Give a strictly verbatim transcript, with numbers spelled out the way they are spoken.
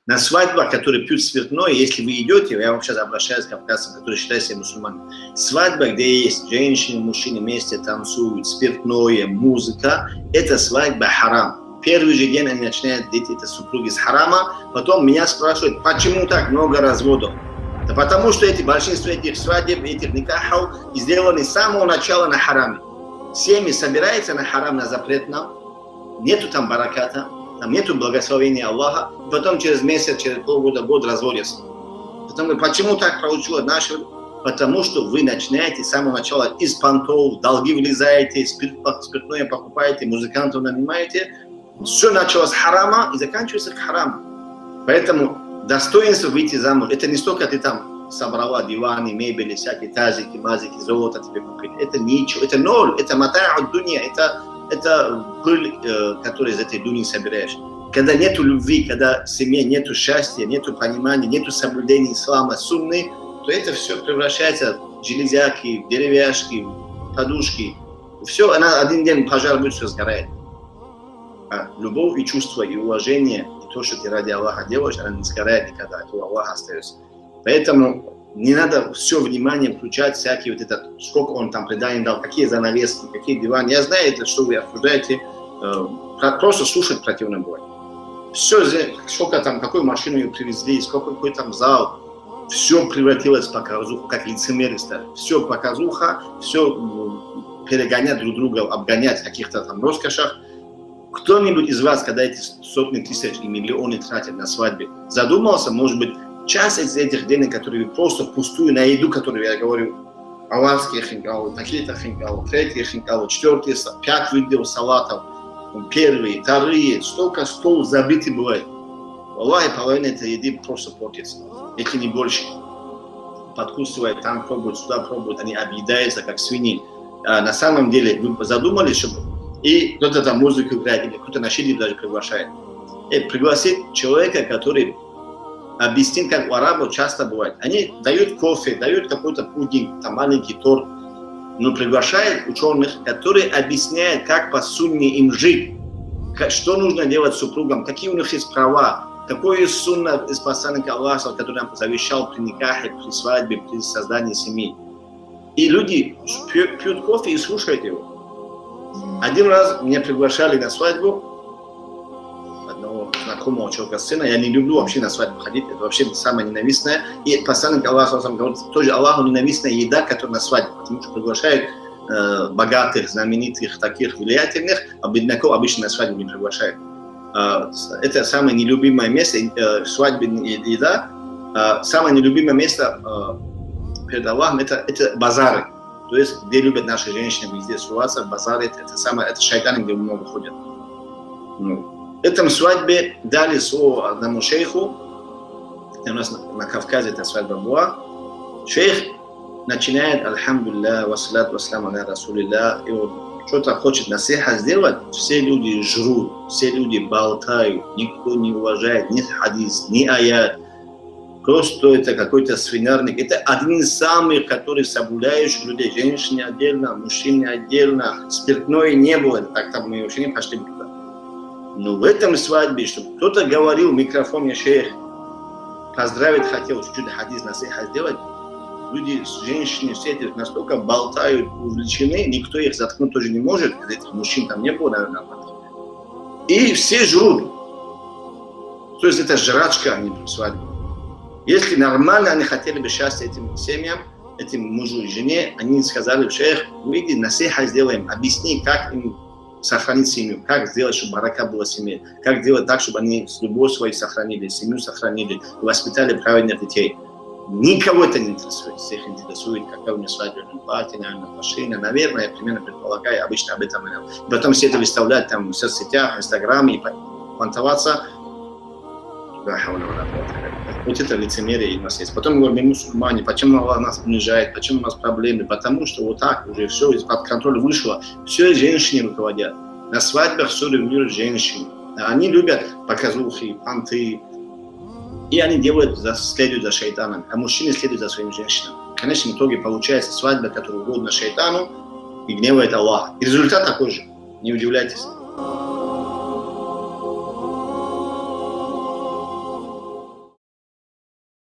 На свадьбах, которые пьют спиртное, если вы идете, я вам сейчас обращаюсь к кавказцам, которые считают себя мусульманами, свадьба, где есть женщины, мужчины вместе танцуют, спиртное, музыка, это свадьба харам. Первый же день они начинают дети, это супруги с харама, потом меня спрашивают, почему так много разводов? Да потому что эти, большинство этих свадеб, этих никахов сделаны с самого начала на хараме. Семьи собираются на харам, на запретном, нету там бараката, там нету благословения Аллаха, потом через месяц, через полгода, год разводятся. Потому, почему так получилось наше? Потому что вы начинаете с самого начала из понтов, долги влезаете, спирт, спиртное покупаете, музыкантов нанимаете. Все началось с харама и заканчивается к хараму. Поэтому достоинство выйти замуж, это не столько ты там собрала диваны, мебели, всякие тазики, мазики, золото тебе купили. Это ничего, это ноль, это матаа от дуния, это это пыль, которую из этой дуни собираешь. Когда нету любви, когда в семье нету счастья, нету понимания, нету соблюдения ислама, сунны, то это все превращается в железяки, в деревяшки, в подушки. Все, она один день пожар будет, все сгорает. А любовь и чувство, и уважение, и то, что ты ради Аллаха делаешь, она не сгорает никогда, это у Аллаха остается. Поэтому не надо все внимание включать, всякие вот это, сколько он там преданий дал, какие занавески, какие диваны. Я знаю, это, что вы обсуждаете, э, просто слушать противно будет. Все, сколько там, какую машину ее привезли, сколько какой там зал, все превратилось в показуху, как лицемеры стали. Все показуха, все перегонять друг друга, обгонять в каких-то там роскошах. Кто-нибудь из вас, когда эти сотни тысяч и миллионы тратят на свадьбе, задумался, может быть, часть из этих денег, которые просто пустую на еду, которую я говорю, аварские хинкалы, такие-то хинкалы, третьи хинкалы, четвертые, пять видов салатов, первые, вторые, столько стол забитый бывает. Аллах, половина этой еды просто портится, если не больше. Подкусывают, там пробуют, сюда пробуют, они объедаются, как свиньи. А на самом деле, вы задумались, чтобы и кто-то там музыку играет, или кто-то на шире даже приглашает. И пригласить человека, который объяснит, как у арабов часто бывает. Они дают кофе, дают какой-то пудинг, там маленький торт, но приглашают ученых, которые объясняют, как по сунне им жить, что нужно делать супругам, какие у них есть права, какой есть сунна из посланника Аллаха, который нам завещал при никахе, при свадьбе, при создании семьи. И люди пьют, пьют кофе и слушают его. Один раз меня приглашали на свадьбу одного знакомого человека, сына. Я не люблю вообще на свадьбу ходить, это вообще самое ненавистное. И посланник Аллаха говорит, тоже Аллаху ненавистная еда, которая на свадьбу, потому что приглашают э, богатых, знаменитых, таких влиятельных, а бедняков обычно на свадьбу не приглашают. Э, это самое нелюбимое место, э, свадебная еда. Э, самое нелюбимое место э, перед Аллахом это, это базары. То есть, где любят наши женщины, везде суваться, базары, это, это самое, это шайтаны, где много ходят. Ну, в этом свадьбе дали слово одному шейху, у нас на, на Кавказе эта свадьба была. Шейх начинает, альхамдулилля, вассалат, вассалам, аля расулилля, и вот что-то хочет насиха сделать, все люди жрут, все люди болтают, никто не уважает ни хадис, ни аят. Просто это какой-то свинарник. Это один из самых, который соблюдающих людей. Женщины отдельно, мужчины отдельно. Спиртное не было. Так там мы вообще не пошли туда. Но в этом свадьбе, чтобы кто-то говорил в микрофоне, шейх поздравить хотел, чуть-чуть хадис насиха сделать, люди, женщины, все эти настолько болтают, увлечены, никто их заткнуть тоже не может. Этих мужчин там не было, наверное. И все жрут. То есть это жрачка, а не свадьба. Если нормально они хотели бы счастья этим семьям, этим мужу и жене, они сказали, шейх, выйди, насиха сделаем, объясни, как им сохранить семью, как сделать, чтобы барака была в семье, как сделать так, чтобы они с любовью свою сохранили, семью сохранили, воспитали правильных детей. Никого это не интересует. Всех интересует, какая у меня свадебная платье, наверное, машина, наверное, я примерно предполагаю, обычно об этом. И потом все это выставлять там в соцсетях, в инстаграме и понтоваться. Вот это лицемерие у нас есть. Потом мы говорим, мы мусульмане, почему Аллах нас унижает, почему у нас проблемы? Потому что вот так уже все из-под контроля вышло. Все женщины руководят. На свадьбах все регулируют женщины. Они любят показухи, понты. И они делают, следуют за шайтаном. А мужчины следуют за своими женщинами. В конечном итоге получается свадьба, которая угодна шайтану и гневает Аллаха. И результат такой же. Не удивляйтесь.